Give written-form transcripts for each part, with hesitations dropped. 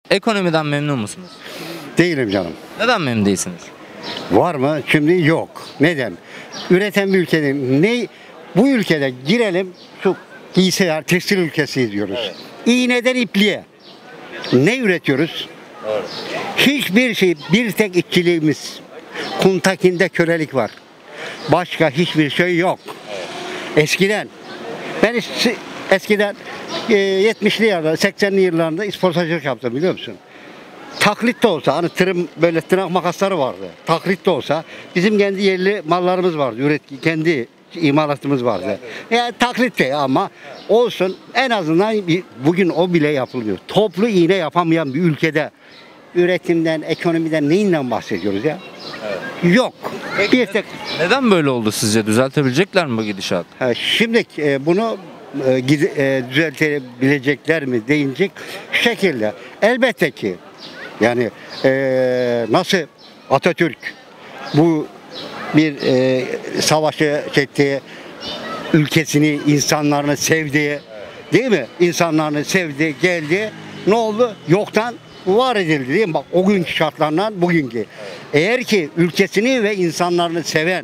Ekonomiden memnun musunuz? Değilim canım. Neden memnun değilsiniz? Var mı? Şimdi yok. Neden? Üreten bir ülkenin bu ülkede girelim şu giysiler, tekstil ülkesi diyoruz. Evet. İğneden ipliğe. Ne üretiyoruz? Evet. Hiçbir şey, bir tek işçiliğimiz. Kuntakinde kölelik var. Başka hiçbir şey yok. Evet. Eskiden 70'li yıllarda, 80'li yıllarında isportacılık yaptım, biliyor musun? Taklit de olsa, hani böyle tırnak makasları vardı. Taklit de olsa bizim kendi yerli mallarımız vardı. Kendi imalatımız vardı. Yani taklit de ama olsun, en azından bugün o bile yapılıyor. Toplu iğne yapamayan bir ülkede üretimden, ekonomiden neyinden bahsediyoruz ya? Evet. Yok. Peki, neden böyle oldu sizce? Düzeltebilecekler mi bu gidişat? Şimdi bunu düzeltebilecekler mi deyince şekilde. Elbette ki yani nasıl Atatürk bu bir savaşı çekti, ülkesini, insanlarını sevdi, değil mi? İnsanlarını sevdi, geldi. Ne oldu? Yoktan var edildi, değil mi? Bak, o günkü şartlarla bugünkü. Eğer ki ülkesini ve insanlarını seven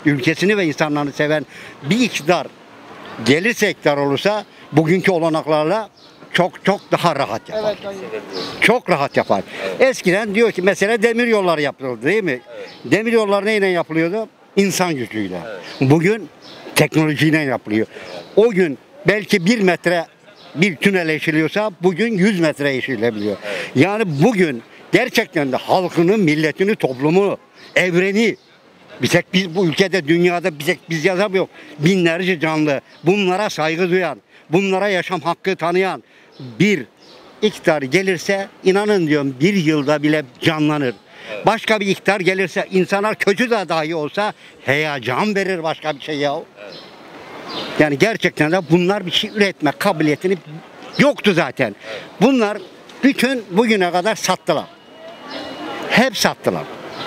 bir iktidar gelirse, iktidar olursa bugünkü olanaklarla çok daha rahat yapar. Evet, çok rahat yapar. Evet. Eskiden diyor ki mesela demir yolları yapıldı, değil mi? Evet. Demir yolları neyle yapılıyordu? İnsan gücüyle. Evet. Bugün teknolojiyle yapılıyor. Evet. O gün belki 1 metre bir tünel eşiliyorsa bugün 100 metre eşilebiliyor. Evet. Yani bugün gerçekten de halkını, milletini, toplumu, evreni, bir tek biz bu ülkede, dünyada bir tek biz yazamıyor. Binlerce canlı, bunlara saygı duyan, bunlara yaşam hakkı tanıyan bir iktidar gelirse, inanın diyorum, bir yılda bile canlanır. Evet. Başka bir iktidar gelirse, insanlar kötü de dahi olsa heyecan verir, başka bir şey ya. Evet. Yani gerçekten de bunlar bir şey üretme kabiliyetini yoktu zaten. Evet. Bunlar bütün bugüne kadar sattılar. Hep sattılar.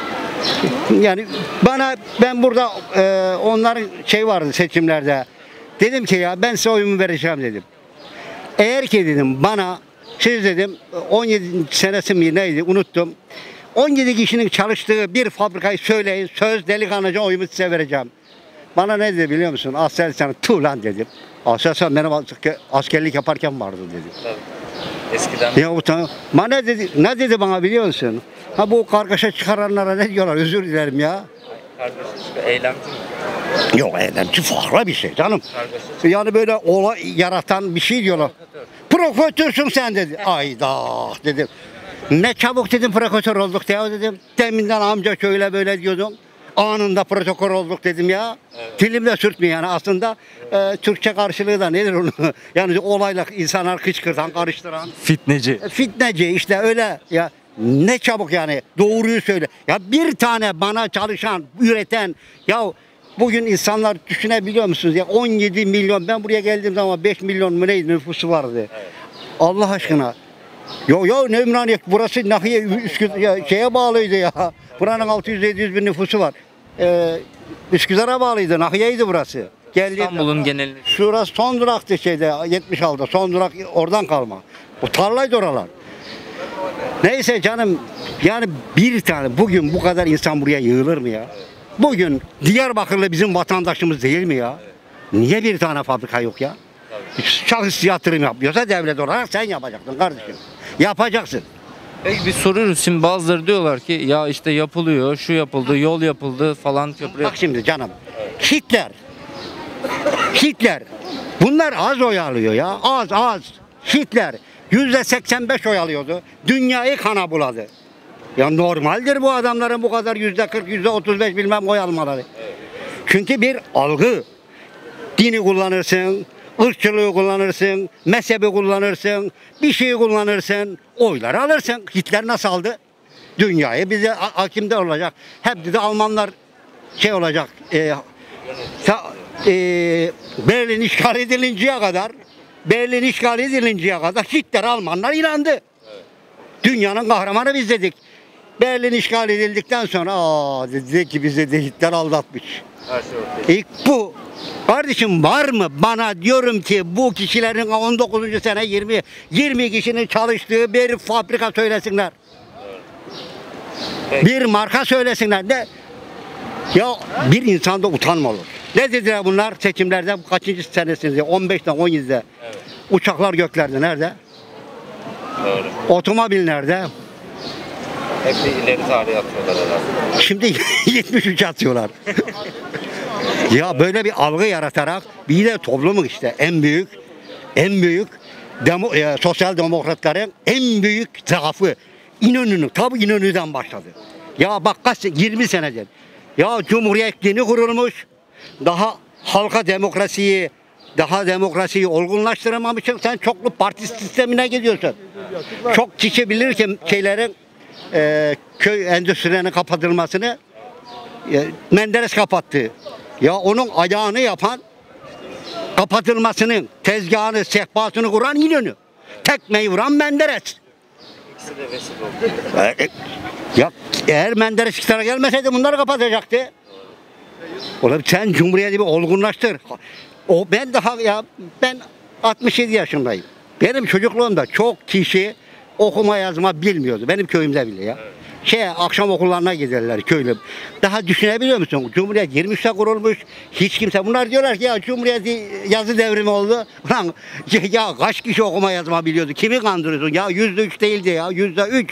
Yani ben burada onların vardı seçimlerde. Dedim ki ya ben size oyumu vereceğim dedim. Eğer ki dedim bana siz dedim 17 senesi mi neydi unuttum. 17 kişinin çalıştığı bir fabrikayı söyleyin, söz delikanlıca oyumu size vereceğim. Bana ne dedi biliyor musun? Aselsan tuğlan dedim. Aselsan benim askerlik yaparken vardı dedi. Eskiden. Ya bana ne dedi bana biliyor musun? Ha bu kargaşa çıkaranlara ne diyorlar? Özür dilerim ya. Kargaşa eylemci mi? Yok, eylemci farklı bir şey canım. Kargaşa. Yani böyle olay yaratan bir şey diyorlar. Provokatörsün sen dedi. Ayda dedim. Ne çabuk dedim provokatör olduk ya dedim. Deminden amca şöyle böyle diyordum. Anında protokol olduk dedim ya. Evet. Dilimde sürtmüyor yani aslında Türkçe karşılığı da nedir onu? Yani olayla insanlar kışkırtan, karıştıran. Fitneci. Fitneci işte öyle ya. Ne çabuk yani doğruyu söyle. Ya bir tane bana çalışan, üreten ya bugün insanlar düşünebiliyor musunuz ya 17 milyon ben buraya geldiğim zaman 5 milyon mu neydi nüfusu vardı. Evet. Allah aşkına. Yo ne Ümraniye burası nahiye şeye bağlıydı ya. Buranın 600-700 bin nüfusu var. Üsküdar'a bağlıydı, nahiyeydi burası. İstanbul'un genelini. Şurası son duraktı 76'da son durak oradan kalma. O tarlaydı oralar. Neyse canım yani bir tane bugün bu kadar insan buraya yığılır mı ya? Bugün Diyarbakırlı bizim vatandaşımız değil mi ya? Niye bir tane fabrika yok ya? Şahıs yatırım yapıyorsa devlet olarak sen yapacaksın kardeşim. Yapacaksın. Peki biz soruyoruz şimdi bazıları diyorlar ki ya işte yapılıyor, şu yapıldı, yol yapıldı falan. Bak şimdi canım Hitler bunlar az oy alıyor ya az. Hitler %85 oy alıyordu. Dünyayı kana buladı. Ya normaldir bu adamların bu kadar %40, %35 bilmem oy almaları. Çünkü bir algı. Dini kullanırsın, ırkçılığı kullanırsın, mezhebi kullanırsın, bir şeyi kullanırsın, oyları alırsın. Hitler nasıl aldı? Dünyayı bize hakimde olacak. Hep de Almanlar olacak. Berlin işgal edilinceye kadar Hitler Almanlar inandı. Evet. Dünyanın kahramanı biz dedik. Berlin işgal edildikten sonra dedi ki bizi de Hitler aldatmış. Her şey ortaya. İlk bu. Kardeşim var mı? Bana diyorum ki bu kişilerin 19. sene 20 kişinin çalıştığı bir fabrika söylesinler. Peki. Bir marka söylesinler. Ne? Ya bir insanda utanma olur. Ne dediler bunlar seçimlerde kaçıncı senesinde? 15'ten 17'de. Evet. Uçaklar göklerde nerede? Doğru. Otomobil nerede? Hep de ileri tarihe atıyorlar herhalde. Şimdi 73 atıyorlar. Ya böyle bir algı yaratarak bir de toplumun işte en büyük sosyal demokratların en büyük zaafı İnönü'nün tabi İnönü'den başladı. Ya bak kaç 20 senedir. Ya Cumhuriyet yeni kurulmuş. Daha halka demokrasiyi olgunlaştıramamışsın. Sen çoklu parti sistemine gidiyorsun. Çok kişi bilir ki şeylerin köy endüstrilerinin kapatılmasını Menderes kapattı. Ya onun ayağını yapan kapatılmasının tezgahını, sehpasını kuran İnönü. Tekmeyi vuran Menderes. İkisi de vesile oldu. Ya eğer Menderes iktidara gelmeseydi bunları kapatacaktı. Oğlum sen Cumhuriyeti bir olgunlaştır. Ben 67 yaşındayım. Benim çocukluğumda çok kişi okuma yazma bilmiyordu. Benim köyümde bile ya. Akşam okullarına giderler köylüm. Daha düşünebiliyor musun? Cumhuriyet 23'te kurulmuş. Hiç kimse. Bunlar diyorlar ki ya Cumhuriyet yazı devrimi oldu. Ulan ya kaç kişi okuma yazma biliyordu? Kimi kandırıyorsun? Ya %3 değildi ya. %3.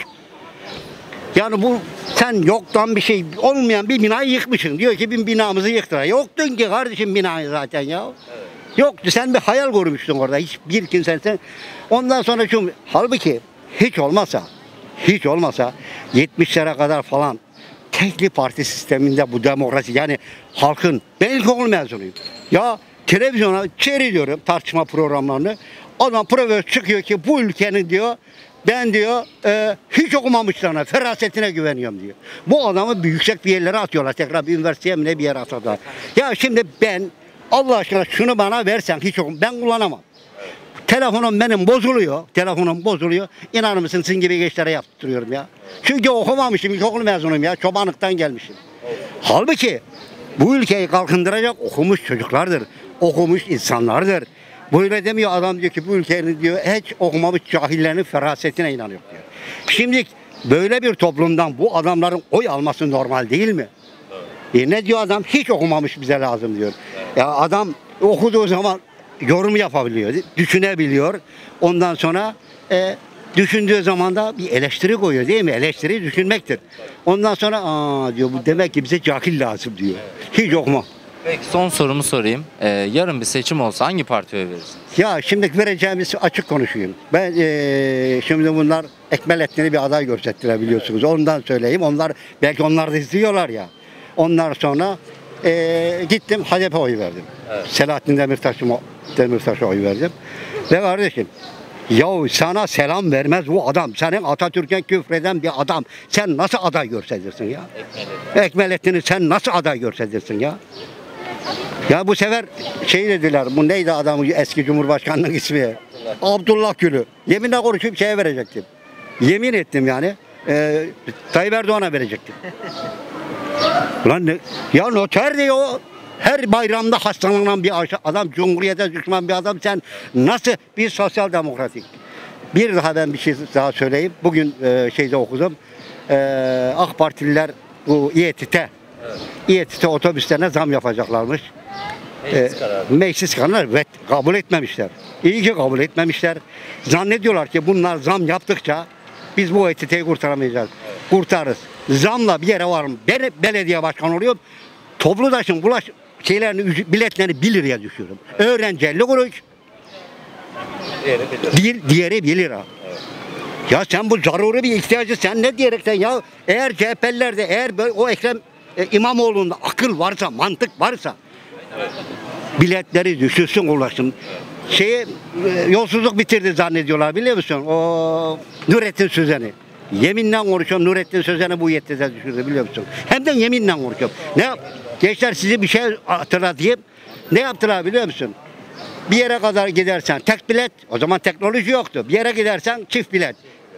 Yani bu sen yoktan bir şey olmayan bir binayı yıkmışsın. Diyor ki bir binamızı yıktılar. Yoktun ki kardeşim binayı zaten ya. Evet. Yoktu. Sen bir hayal kurmuştun orada. Hiçbir kimse sen. Ondan sonra halbuki hiç olmasa 70'lere kadar falan tekli parti sisteminde bu demokrasi yani halkın ben ilkokul mezunuyum. Ya televizyona seyrediyorum tartışma programlarını. Adam profesör çıkıyor ki bu ülkenin diyor ben diyor hiç okumamışlarına ferasetine güveniyorum diyor. Bu adamı yüksek bir yerlere atıyorlar. Tekrar bir üniversiteye mi ne bir yere atıyorlar. Ya şimdi ben Allah aşkına şunu bana versen ben kullanamam. Telefonum benim bozuluyor. İnanır mısın sizin gibi gençlere yaptırıyorum ya. Çünkü okumamışım, ilkokul mezunuyum ya. Çobanlıktan gelmişim. Halbuki bu ülkeyi kalkındıracak okumuş çocuklardır. Okumuş insanlardır. Böyle demiyor adam diyor ki bu ülkenin diyor hiç okumamış cahillerin ferasetine inanıyor diyor. Şimdi böyle bir toplumdan bu adamların oy alması normal değil mi? Ne diyor adam? Hiç okumamış bize lazım diyor. Ya adam okuduğu zaman yorum yapabiliyor, düşünebiliyor. Ondan sonra düşündüğü zaman da bir eleştiri koyuyor değil mi? Eleştiri düşünmektir. Ondan sonra diyor bu demek ki bize cahil lazım diyor. Hiç okuma. Peki son sorumu sorayım. Yarın bir seçim olsa hangi partiye oy verirsiniz? Ya şimdi vereceğimiz açık konuşayım. Ben şimdi bunlar Ekmelettin'i bir aday gösterdiler biliyorsunuz. Ondan söyleyeyim. Belki onlar da izliyorlar ya. Ondan sonra gittim HDP oy verdim. Evet. Selahattin Demirtaş'a oy verdim. Ve kardeşim yahu sana selam vermez bu adam. Senin Atatürk'e küfreden bir adam. Sen nasıl aday görsedirsin ya? Ekmelettin'i sen nasıl aday görsedirsin ya? Ya bu sefer dediler. Bu neydi adamın eski Cumhurbaşkanı'nın ismi? Abdullah Gül'ü. Yeminle konuşup verecektim. Yemin ettim yani. Tayyip Erdoğan'a verecektim. Lan ne? Ya noter diyor. Her bayramda hastalanan bir adam, Cumhuriyete düşman bir adam. Sen nasıl bir sosyal demokratik? Bir daha ben bir şey daha söyleyeyim. Bugün okudum. AK Partililer bu İETT otobüslerine zam yapacaklarmış. Meclis kararı ve kabul etmemişler. İyi ki kabul etmemişler. Zannediyorlar ki bunlar zam yaptıkça biz bu İETT'yi kurtaramayacağız. Kurtarırız. Zamla bir yere var mı? Ben belediye başkanı oluyorum. Toplu taşın biletlerini 1 liraya düşüyorum. Öğrenci 50 kuruş. Diğeri 1 lira. Evet. Ya sen bu zaruri bir ihtiyacı sen ne diyerekten ya eğer CHP'lilerde eğer böyle o Ekrem İmamoğlu'nda akıl varsa mantık varsa biletleri düşürsün ulaşım. Yolsuzluk bitirdi zannediyorlar biliyor musun? O Nurettin Sözen'i. Yeminle konuşuyorum Nurettin Sözen'i bu yetkide düşürdü biliyor musun? Hem de yeminle konuşuyorum. Gençler size bir şey hatırlatayım. Ne yaptılar biliyor musun? Bir yere kadar gidersen tek bilet, o zaman teknoloji yoktu. Bir yere gidersen çift bilet.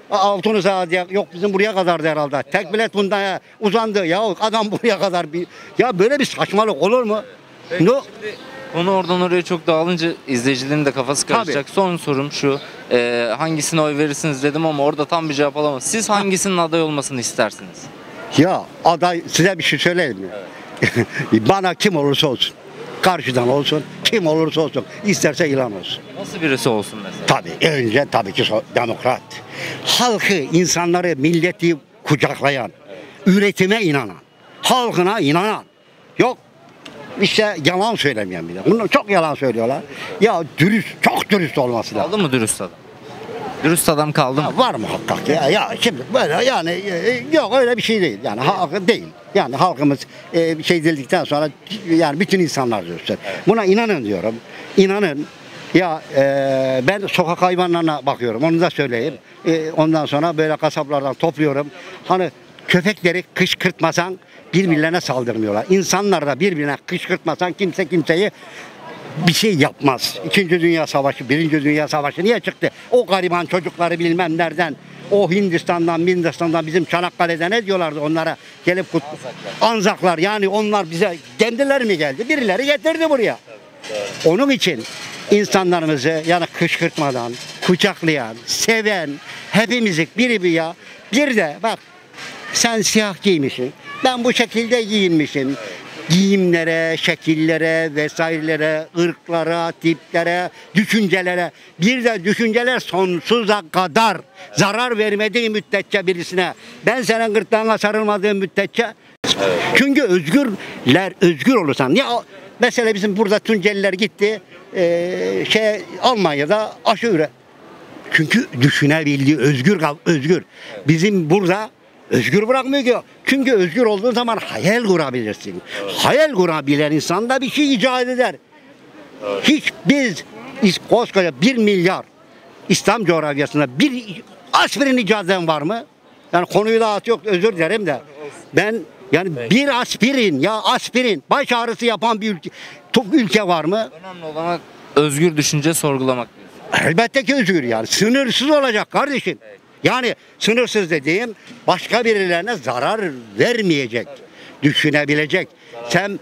Altını saat yok bizim buraya kadardı herhalde. Tek bilet bundan ya, uzandı. Ya adam buraya kadar bir ya böyle bir saçmalık olur mu? No. Konu oradan oraya çok dağılınca izleyicilerin de kafası karışacak. Son sorum şu. Hangisine oy verirsiniz dedim ama orada tam bir cevap alamadım. Siz hangisinin aday olmasını istersiniz? Ya aday size bir şey söyleyeyim mi? Bana kim olursa olsun. Karşıdan olsun, kim olursa olsun. İsterse ilan olsun. Nasıl birisi olsun mesela? Tabii önce tabii ki demokrat. Halkı, insanları, milleti kucaklayan, üretime inanan, halkına inanan. Yok işte yalan söylemeyen bir de. Bunlar çok yalan söylüyorlar. Ya dürüst, çok dürüst olması lazım. Kaldı mı dürüst adam? Dürüst adam kaldı mı? Var mı hakikat ya? Ya şimdi böyle yani yok öyle bir şey değil. Yani halkı değil. Yani halkımız şey dildikten sonra yani bütün insanlar diyorsun. Buna inanın diyorum. İnanın. Ya ben sokak hayvanlarına bakıyorum. Onu da söyleyeyim. Ondan sonra böyle kasaplardan topluyorum. Hani köpekleri kışkırtmasan birbirlerine saldırmıyorlar. İnsanlar da birbirine kışkırtmasan kimse kimseyi bir şey yapmaz. İkinci Dünya Savaşı, Birinci Dünya Savaşı niye çıktı? O gariban çocukları bilmem nereden, o Hindistan'dan bizim Çanakkale'de ne diyorlardı onlara gelip Anzaklar yani onlar bize kendileri mi geldi? Birileri getirdi buraya. Onun için insanlarımızı yani kışkırtmadan, kucaklayan, seven, hepimizi bir ya. Bir de bak sen siyah giymişsin, ben bu şekilde giyinmişim. Giyimlere, şekillere vesairelere, ırklara, tiplere, düşüncelere. Bir de düşünceler sonsuza kadar zarar vermediği müddetçe birisine. Ben senin gırtlağına sarılmadığım müddetçe. Çünkü özgür olursan. Ya mesela bizim burada Tunceliler gitti Almanya'da aşı üret. Çünkü düşünebildiği özgür. Bizim burada özgür bırakmıyor ki. Çünkü özgür olduğun zaman hayal kurabilirsin. Hayal kurabilen insan da bir şey icat eder. Hiç biz koskoca 1 milyar İslam coğrafyasında bir aspirin icat eden var mı? Yani konuyu dağıtıyor, özür dilerim de. Ben yani bir aspirin baş ağrısı yapan bir ülke var mı? Önemli olan özgür düşünce sorgulamak. Elbette ki özgür yani. Sınırsız olacak kardeşim. Yani sınırsız dediğim başka birilerine zarar vermeyecek, düşünebilecek. Sen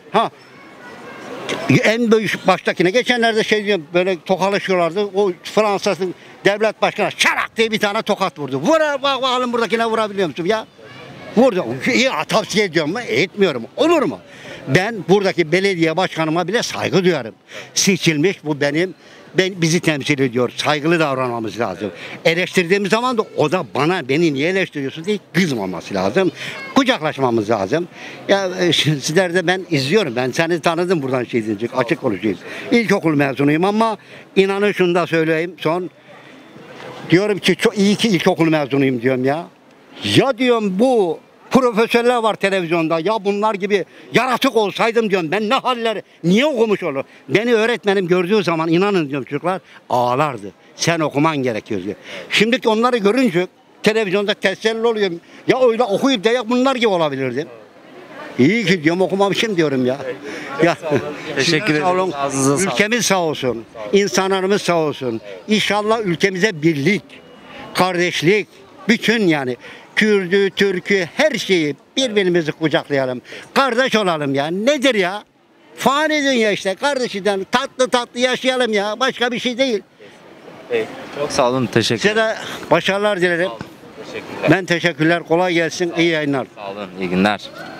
en büyük baştakine geçenlerde şey diyorum böyle tokalaşıyorlardı. O Fransa'nın devlet başkanı şarak diye bir tane tokat vurdu. Bakalım buradakine vurabiliyor musun ya? Vurdu. İyi tavsiye ediyorum mu? Etmiyorum. Olur mu? Ben buradaki belediye başkanıma bile saygı duyarım. Seçilmiş bu bizi temsil ediyor. Saygılı davranmamız lazım. Eleştirdiğimiz zaman da o da beni niye eleştiriyorsun diye kızmaması lazım. Kucaklaşmamız lazım. Ya sizler de ben izliyorum. Ben seni tanıdım buradan şey diyecek. Açık konuşayım. İlkokul mezunuyum ama inanın şunu da söyleyeyim. Diyorum ki çok iyi ki ilkokul mezunuyum diyorum ya. Ya diyorum bu profesörler var televizyonda. Ya bunlar gibi yaratık olsaydım diyorum. Ben ne haller, niye okumuş olur? Beni öğretmenim gördüğü zaman inanın diyorum çocuklar ağlardı. Sen okuman gerekiyor diyor. Şimdiki onları görünce televizyonda teselli oluyor. Ya öyle okuyup da ya bunlar gibi olabilirdim. İyi ki diyorum okumamışım diyorum ya. Ya Teşekkür ederim. Ülkemiz sağ olsun. İnsanlarımız sağ olsun. İnşallah ülkemize birlik, kardeşlik, bütün yani Kürdü, Türk'ü, her şeyi birbirimizi kucaklayalım. Kardeş olalım ya. Nedir ya? Fani dünya işte. Kardeşiden tatlı yaşayalım ya. Başka bir şey değil. Çok sağ olun. Teşekkür Size de başarılar dilerim. Teşekkürler. Ben teşekkürler. Kolay gelsin. İyi yayınlar. Sağ olun. İyi günler.